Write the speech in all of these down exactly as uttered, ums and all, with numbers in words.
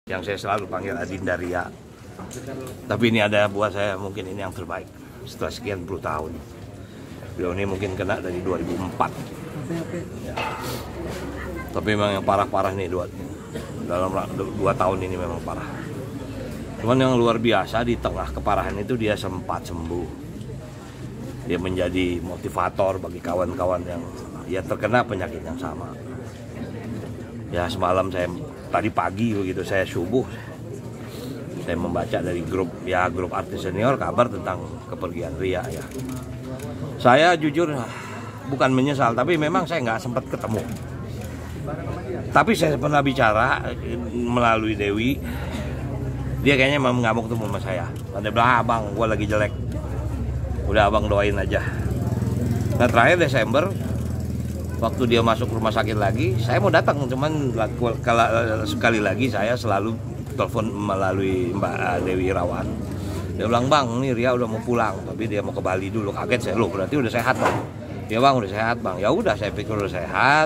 yang saya selalu panggil Adinda Ria. Tapi ini ada buat saya mungkin ini yang terbaik setelah sekian puluh tahun. Beliau ini mungkin kena dari dua ribu empat. Ya. Tapi memang yang parah-parah nih dua, dalam dua tahun ini memang parah. Cuman yang luar biasa di tengah keparahan itu dia sempat sembuh. Dia menjadi motivator bagi kawan-kawan yang ya terkena penyakit yang sama. Ya semalam saya tadi pagi begitu saya subuh saya membaca dari grup ya grup artis senior kabar tentang kepergian Ria ya. Saya jujur bukan menyesal tapi memang saya nggak sempat ketemu. Tapi saya pernah bicara melalui Dewi. Dia kayaknya memang nggak mau ketemu sama saya. Dia bilang, abang, gue lagi jelek. Udah abang doain aja. Nah terakhir Desember, waktu dia masuk rumah sakit lagi, saya mau datang. Cuman sekali lagi saya selalu telepon melalui Mbak Dewi Irawan. Dia bilang, bang, ini Ria udah mau pulang. Tapi dia mau ke Bali dulu. Kaget saya, loh berarti udah sehat bang. Ya bang, udah sehat bang. Ya udah, saya pikir udah sehat.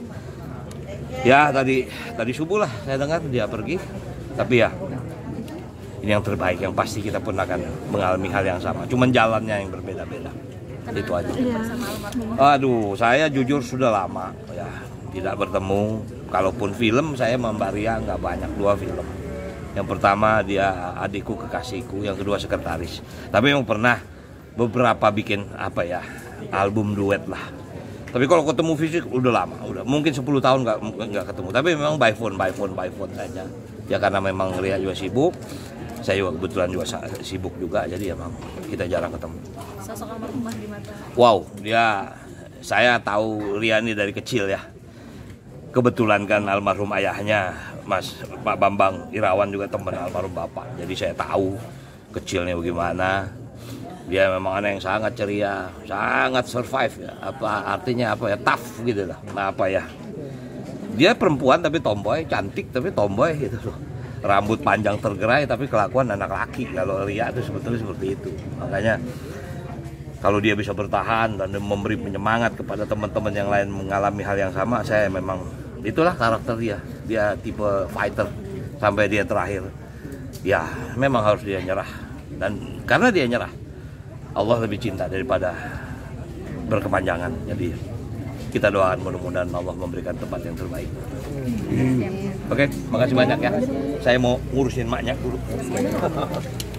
Ya tadi tadi subuh lah saya dengar dia pergi. Tapi ya ini yang terbaik, yang pasti kita pun akan mengalami hal yang sama. Cuman jalannya yang berbeda-beda. Itu aja. Aduh, saya jujur sudah lama ya tidak bertemu. Kalaupun film saya sama Mbak Ria nggak banyak, dua film. Yang pertama dia adikku kekasihku, yang kedua sekretaris. Tapi yang pernah beberapa bikin apa ya album duet lah. Tapi kalau ketemu fisik udah lama, udah mungkin sepuluh tahun nggak nggak ketemu. Tapi memang by phone, by phone, by phone saja. Ya karena memang Ria juga sibuk, saya juga kebetulan juga sibuk juga, jadi emang kita jarang ketemu. Sosok almarhumah di mata. Wow, dia saya tahu Ria ini dari kecil ya. Kebetulan kan almarhum ayahnya Mas Pak Bambang Irawan juga teman almarhum bapak. Jadi saya tahu kecilnya bagaimana. Dia memang anak yang sangat ceria, sangat survive ya. Apa artinya apa ya, tough gitu lah. Nah, apa ya? Dia perempuan tapi tomboy, cantik tapi tomboy gitu loh. Rambut panjang tergerai tapi kelakuan anak laki. Kalau Ria itu sebetulnya seperti itu. Makanya kalau dia bisa bertahan dan memberi penyemangat kepada teman-teman yang lain mengalami hal yang sama, saya memang itulah karakter dia. Dia tipe fighter sampai dia terakhir. Ya, memang harus dia nyerah. Dan karena dia nyerah, Allah lebih cinta daripada berkepanjangan. Jadi kita doakan mudah-mudahan Allah memberikan tempat yang terbaik. Hmm. Oke, makasih banyak ya. Saya mau ngurusin maknya dulu.